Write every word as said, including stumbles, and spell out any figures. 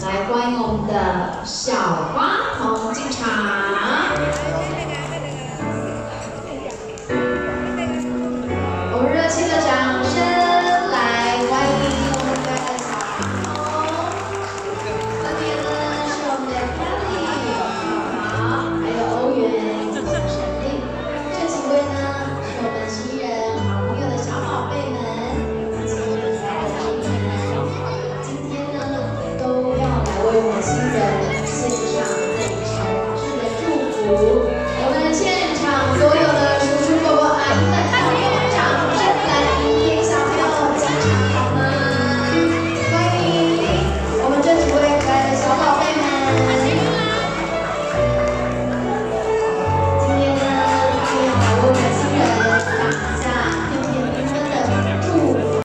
来欢迎我们的小花童进场。我们热情的掌声来欢迎我们的小花童。分别呢是我们的 Kelly、好，还有欧元以及小神力。这几位呢是我们新人好朋友的小宝贝们，以及可爱的小朋友们。今天呢都要来为我们新人。